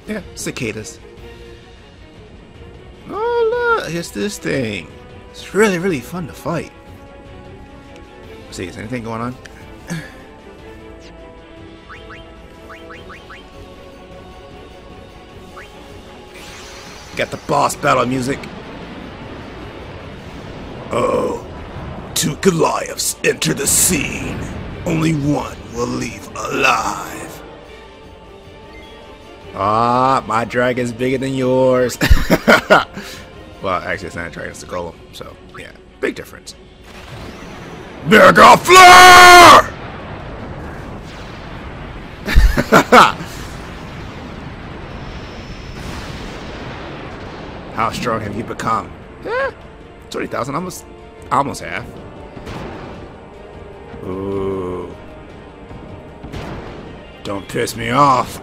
Yeah, cicadas. Oh look, here's this thing. It's really, really fun to fight. Let's see, is anything going on? Got the boss battle music. Oh, two Goliaths enter the scene. Only one will leave alive. Ah, my dragon's bigger than yours. Well, actually, it's not a dragon, it's a golem. So, yeah, big difference. Mega Flare! How strong have you become? 20,000, almost half. Ooh. Don't piss me off.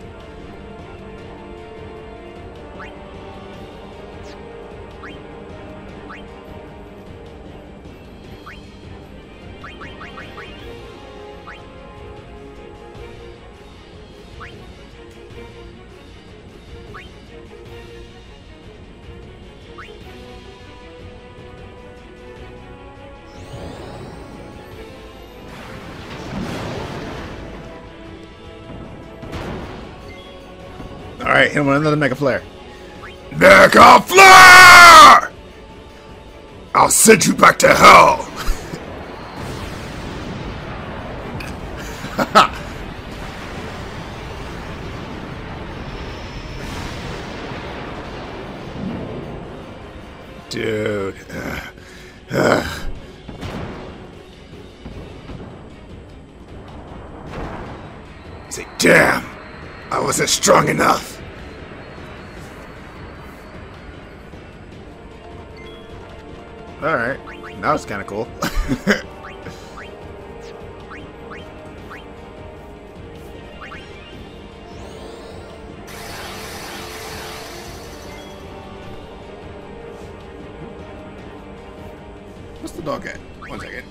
Alright, hit him with another Mega Flare. Mega Flare! I'll send you back to hell! Dude. Say, damn! I wasn't strong enough. Alright, that was kind of cool. What's the dog at? 1 second.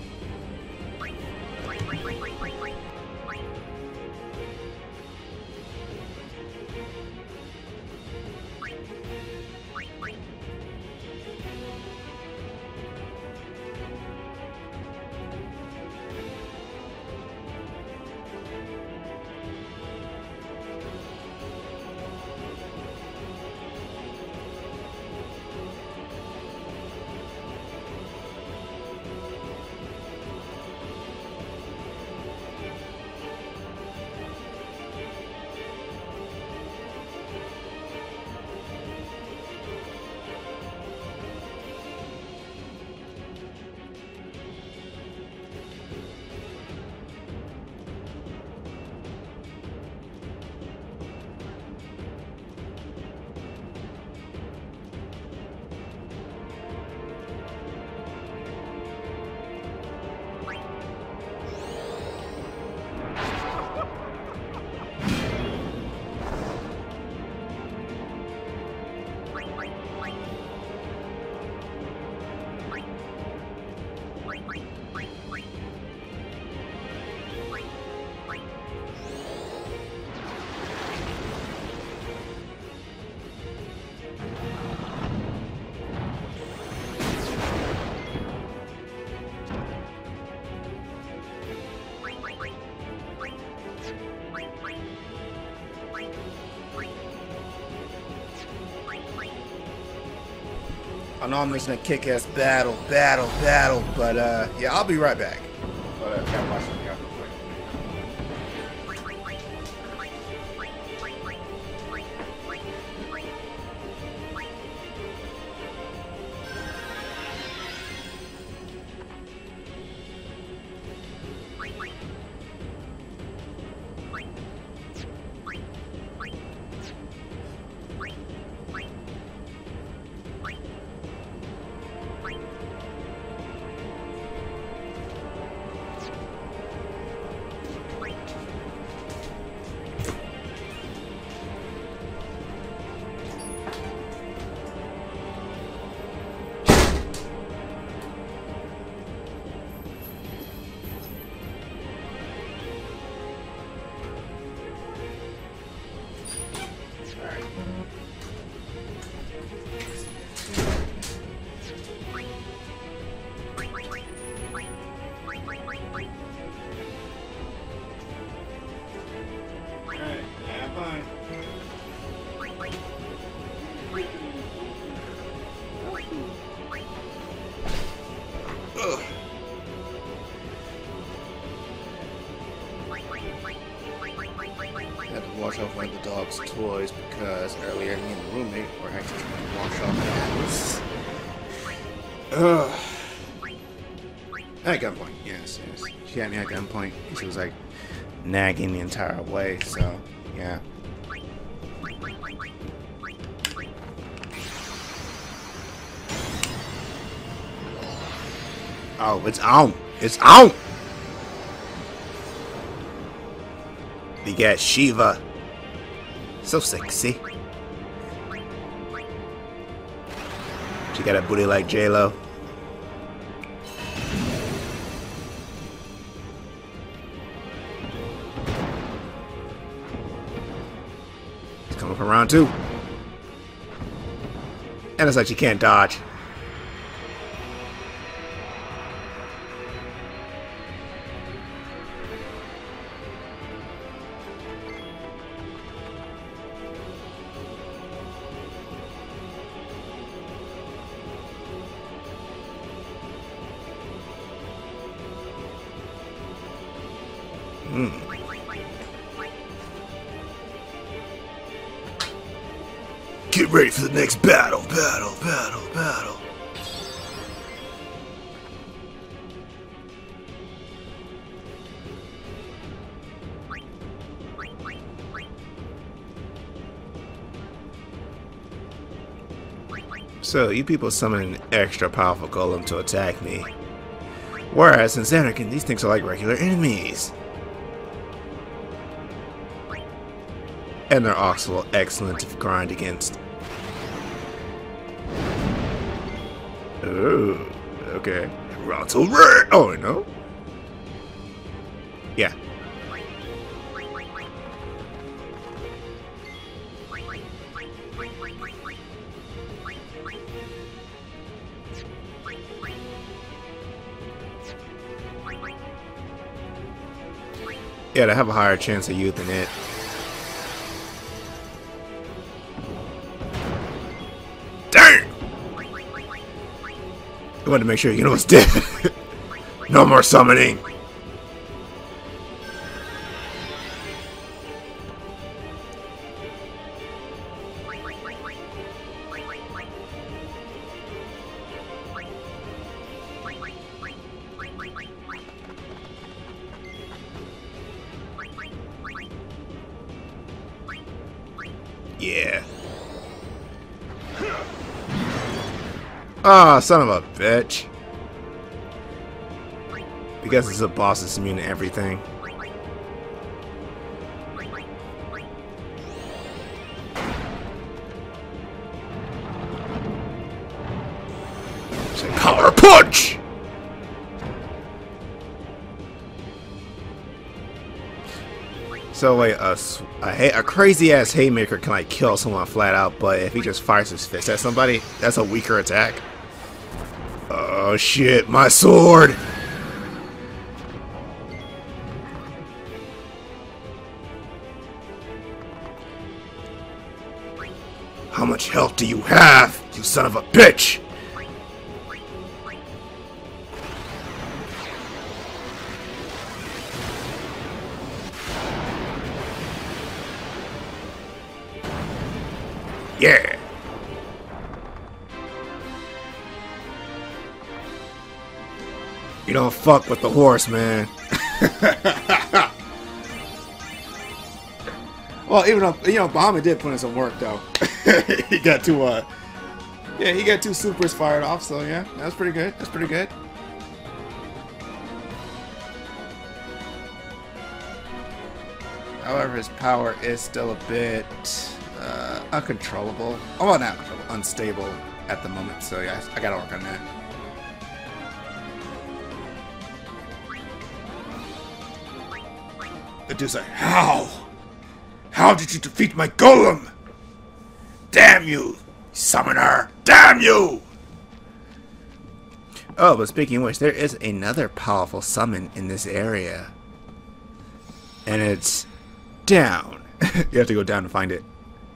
I know I'm missing a kick-ass battle, but yeah, I'll be right back. But gotta watch something here real quick. toys because earlier me and the roommate were actually trying to wash off the house. At gunpoint, yes. She had me at gunpoint. She was like nagging the entire way, so yeah. Oh, it's on! It's on! We got Shiva. So sexy. She got a booty like J-Lo. It's coming for round 2. And it's like she can't dodge. Get ready for the next battle. So, you people summon an extra powerful golem to attack me. Whereas in Xanarkand, these things are like regular enemies. And they're also excellent to grind against. Oh, okay. Round 2 red. Oh, no. Yeah. Yeah, they have a higher chance of youth than it. Damn! I wanted to make sure you know it's dead. No more summoning. Yeah. Ah, oh, son of a bitch. Because it's a boss, it's immune to everything. It's a power punch! So wait, a crazy ass haymaker can like kill someone flat out, but if he just fires his fist at somebody, that's a weaker attack. Oh shit, my sword! How much health do you have, you son of a bitch? Yeah. You don't fuck with the horse, man. Well, even though, you know, Bahamut did put in some work, though. He got two, yeah, he got 2 supers fired off, so yeah, that's pretty good. That's pretty good. However, his power is still a bit uncontrollable. Oh, well, not uncontrollable, unstable at the moment. So yeah, I gotta work on that. The dude's like, how? How did you defeat my golem? Damn you, summoner! Damn you! Oh, but speaking of which, there is another powerful summon in this area. And it's down. You have to go down to find it.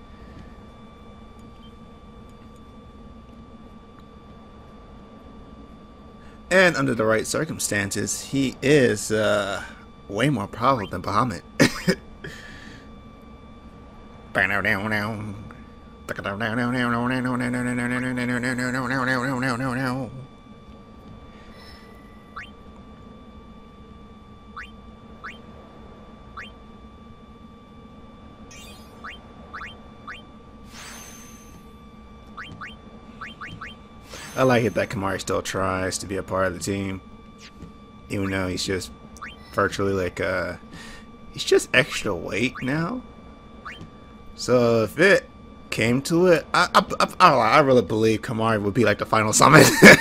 And under the right circumstances, he is way more powerful than Bahamut. I like it that Kamari still tries to be a part of the team, even though he's just virtually like he's just extra weight now. So if it came to it, I really believe Kamari would be like the final summon.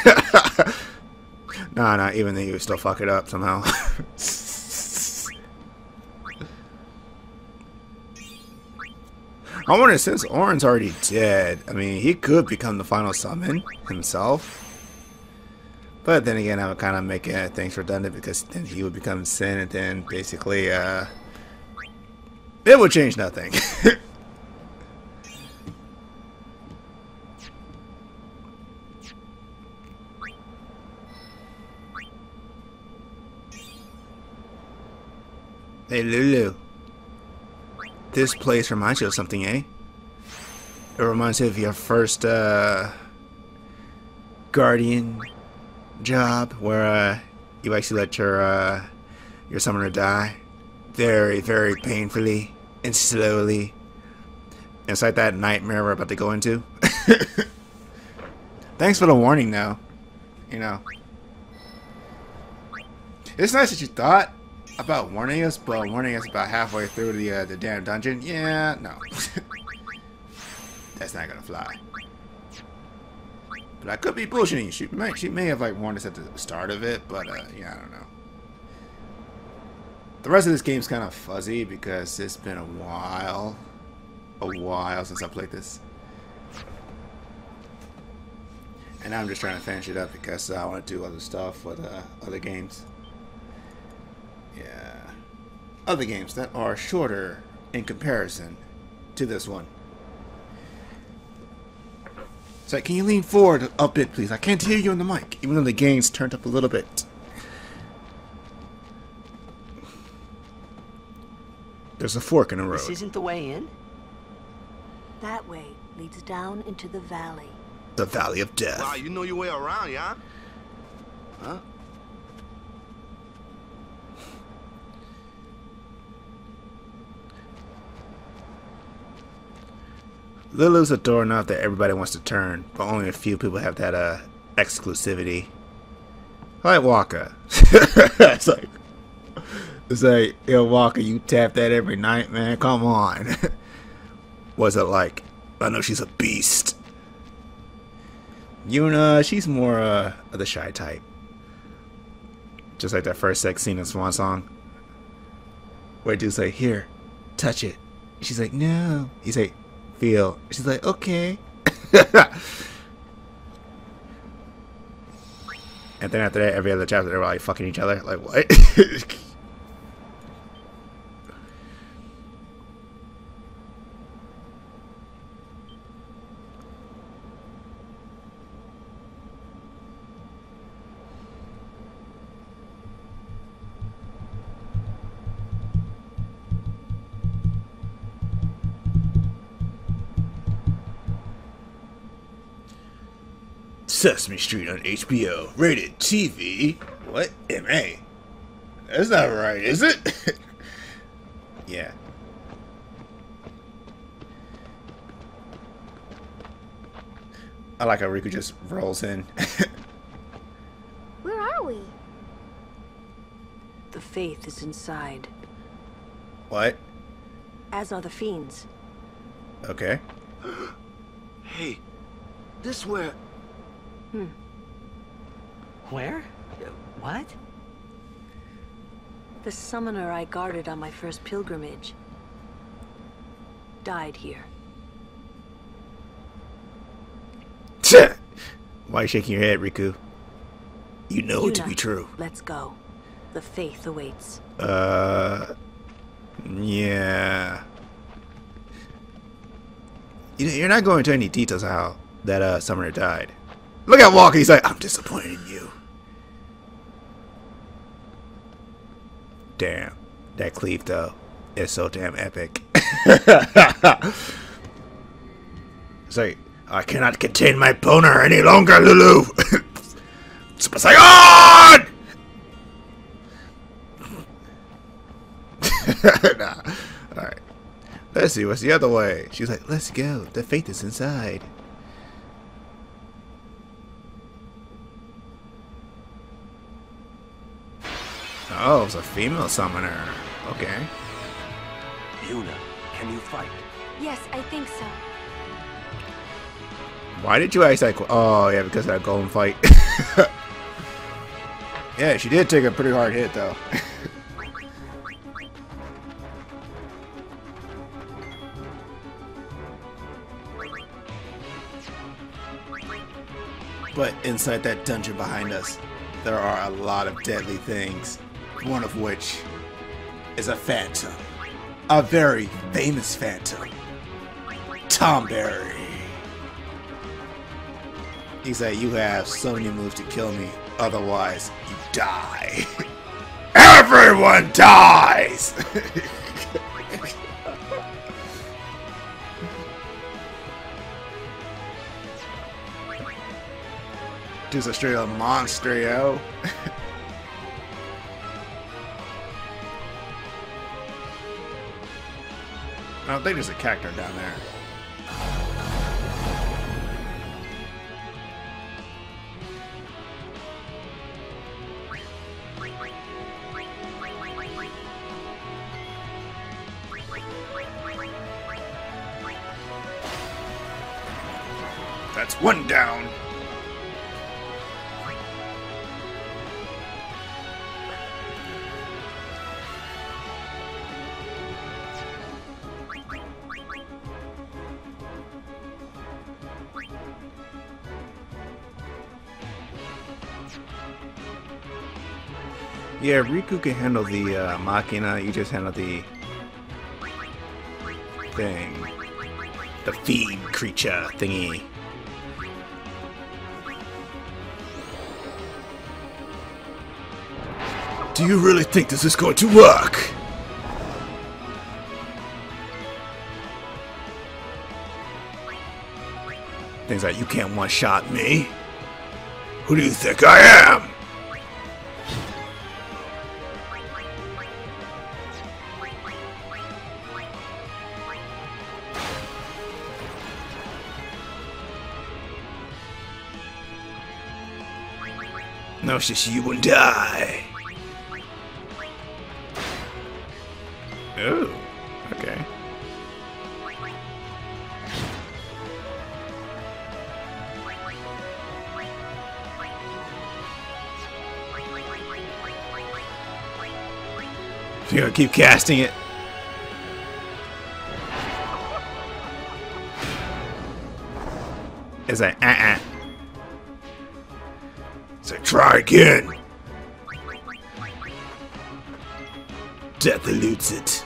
Nah, even though he would still fuck it up somehow. I wonder, since Orin's already dead, I mean, he could become the final summon himself. But then again, I would kind of make things redundant because then he would become Sin, and then basically, it would change nothing. Hey, Lulu. This place reminds you of something, eh? It reminds you of your first guardian job, where you actually let your summoner die very, very painfully and slowly. And it's like that nightmare we're about to go into. Thanks for the warning, though. You know, it's nice that you thought about warning us, but warning us about halfway through the damn dungeon, yeah, no. That's not gonna fly. But I could be bullshitting you. She may have like warned us at the start of it, but yeah, I don't know. The rest of this game's kind of fuzzy because it's been a while since I played this, and I'm just trying to finish it up because I want to do other stuff with other games. Yeah, other games that are shorter in comparison to this one. So can you lean forward a bit, please? I can't hear you on the mic, even though the gain's turned up a little bit. There's a fork in the road. This isn't the way in? That way leads down into the valley. The Valley of Death. Wow, you know your way around, yeah? Huh? Lulu's a doorknob that everybody wants to turn, but only a few people have that exclusivity. Like Walker. it's like, yo, Walker, you tap that every night, man. Come on. What's it like? I know she's a beast. Yuna, she's more of the shy type. Just like that first sex scene in Swan Song, where dude's like, here, touch it. She's like, no. He's like, feel. She's like, okay. And then after that, every other chapter, they were like fucking each other. Like, what? Sesame Street on HBO. Rated TV. What? MA. That's not right, is it? Yeah. I like how Riku just rolls in. Where are we? The faith is inside, What? as are the fiends. Okay. Hey, this where... Where? What? The summoner I guarded on my first pilgrimage died here. Why are you shaking your head, Riku? You know it to Yuna, be true. Let's go. The faith awaits. Yeah. You're not going into any details of how that summoner died. Look at Walker. He's like, I'm disappointed in you. Damn. That cleave, though. is so damn epic. It's like, I cannot contain my boner any longer, Lulu. Super Saiyan! Nah. Alright. Let's see, what's the other way? She's like, let's go. The faith is inside. Oh, it's a female summoner. Okay. Yuna, can you fight? Yes, I think so. Why did you ask that? Oh, yeah, because of that golem fight. Yeah, she did take a pretty hard hit, though. But inside that dungeon behind us, there are a lot of deadly things. One of which is a phantom. A very famous phantom. Tom Berry. He's like, you have so many moves to kill me, otherwise you die. Everyone dies! Dude's a straight up monster, yo. I don't think there's a character down there. That's one down. Yeah, Riku can handle the Machina, you just handle the thing. The fiend creature thingy. Do you really think this is going to work? Things like, you can't one-shot me. Who do you think I am? No, it's just you and I. Oh, okay. You gonna keep casting it? It's like, So try again. Death eludes it.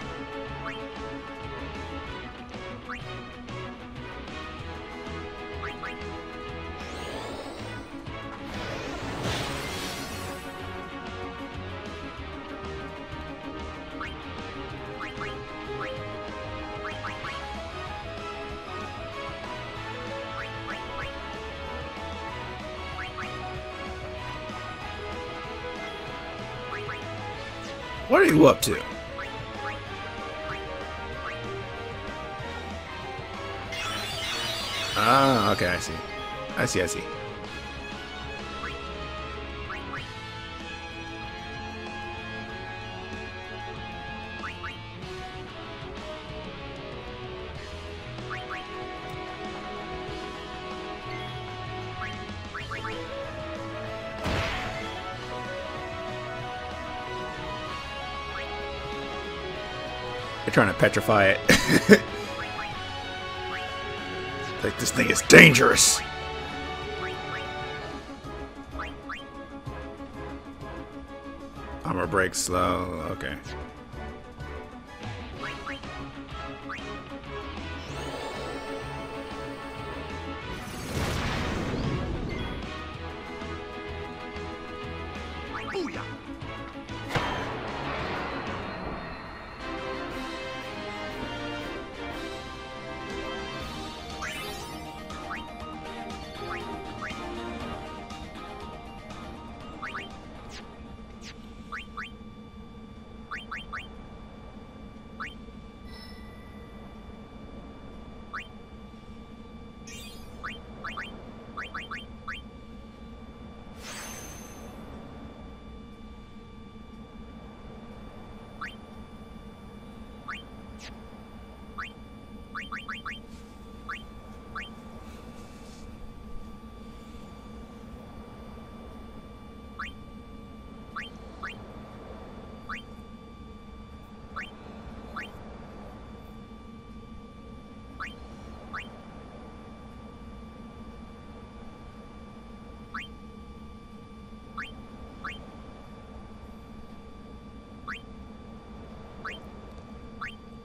What are you up to? Ah, okay, I see. I see. They're trying to petrify it. Like, this thing is dangerous. Armor breaks slow. Okay.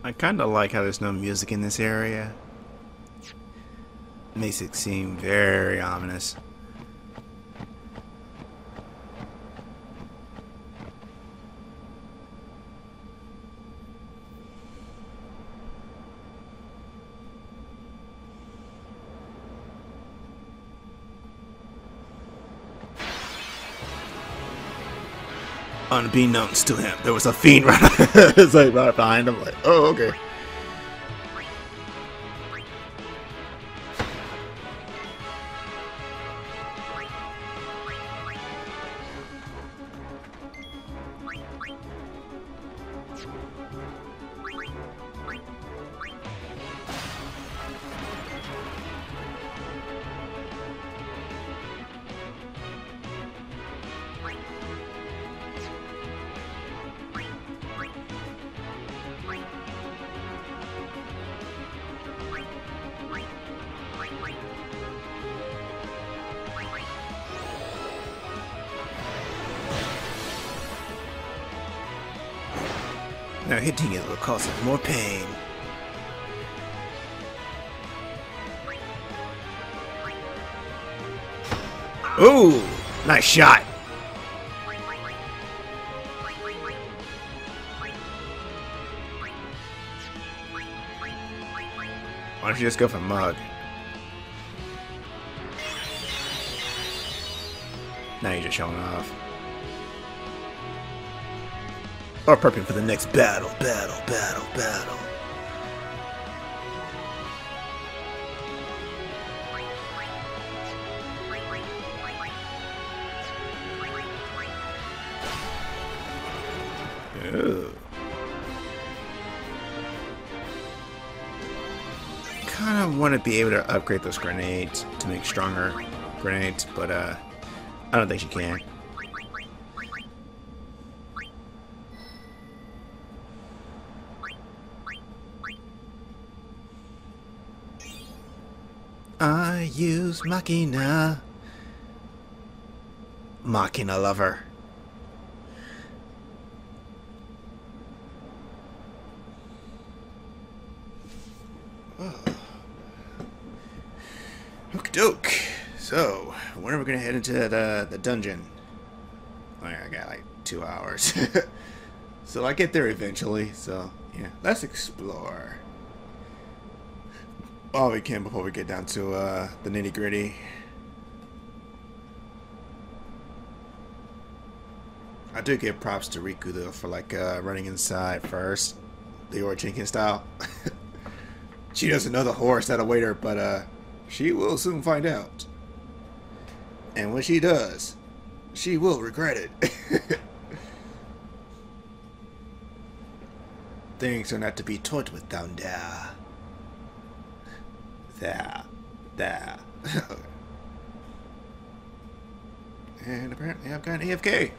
I kind of like how there's no music in this area. Makes it seem very ominous. Unbeknownst to him, there was a fiend right, it's like right behind him. Like, oh, okay. Now hitting it will cause it more pain. Ooh, nice shot. Why don't you just go for mug? Now you're just showing off. Or prepping for the next battle. Ooh. Kind of want to be able to upgrade those grenades to make stronger grenades, but I don't think you can. I use Machina. Machina lover. Okie doke. So, when are we gonna head into the dungeon? Oh, yeah, I got like 2 hours. So I get there eventually, so yeah, let's explore all we can before we get down to the nitty gritty. I do give props to Riku though for like running inside first, Leora Jenkins style. She doesn't know the horse that'll await her, but she will soon find out. And when she does, she will regret it. Things are not to be toyed with down there. There. And apparently I've got an AFK.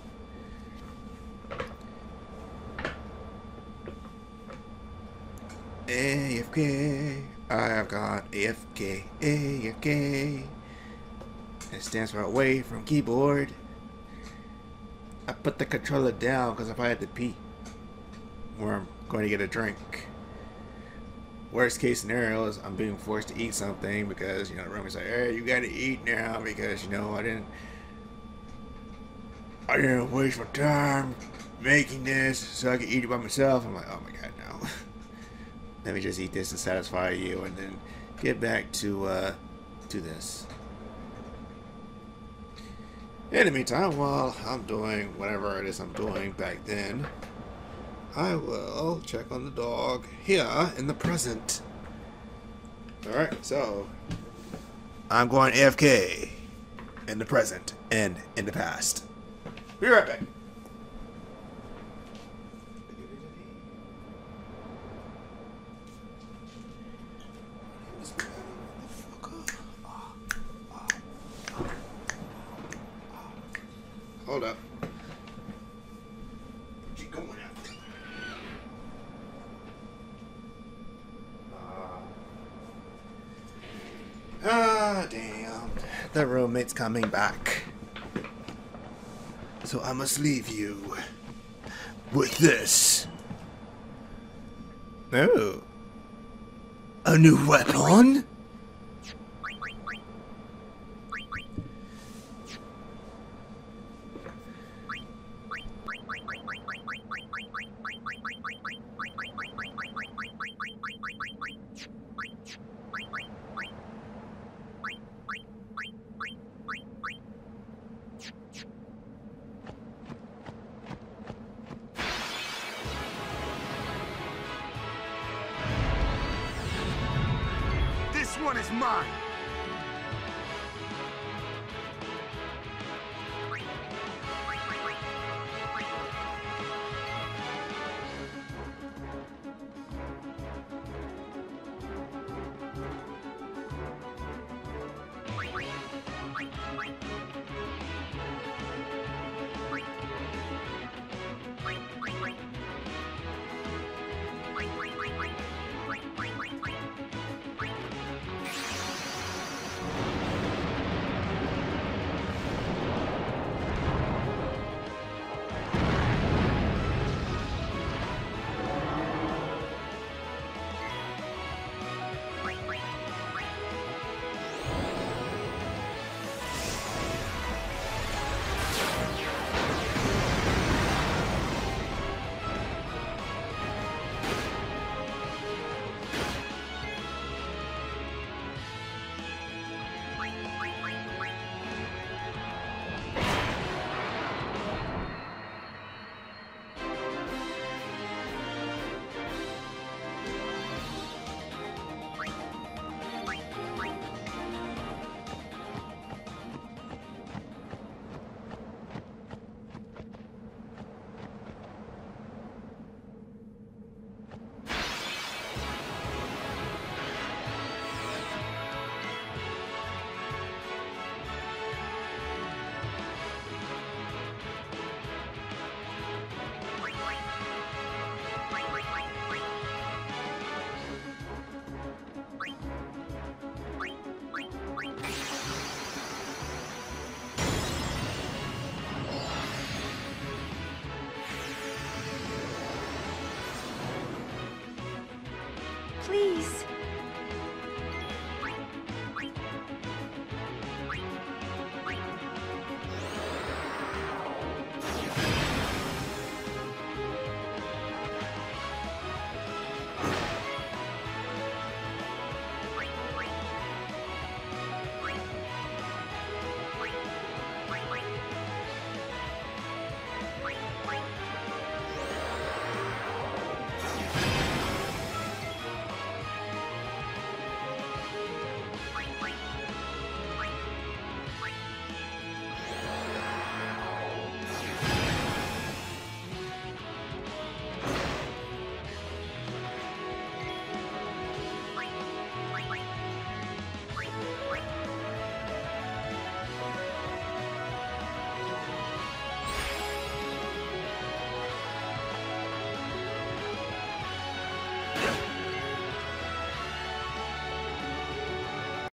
AFK. I have got AFK. AFK. It stands for away from keyboard. I put the controller down because if I had to pee, or I'm going to get a drink. Worst case scenario is I'm being forced to eat something because, you know, Romy's like, hey, you gotta eat now because, you know, I didn't waste my time making this so I could eat it by myself. I'm like, oh my god, no. Let me just eat this to satisfy you and then get back to this. In the meantime, while I'm doing whatever it is I'm doing back then, I will check on the dog here in the present. Alright, so I'm going AFK in the present and in the past. Be right back. Hold up. What you going after? Damn. The roommate's coming back. So I must leave you with this. Oh. A new weapon? This one is mine.